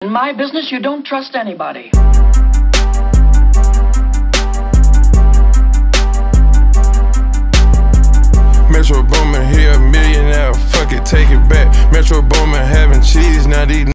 In my business, you don't trust anybody. Metro Boomin, he a millionaire, fuck it, take it back. Metro Boomin having cheese, now these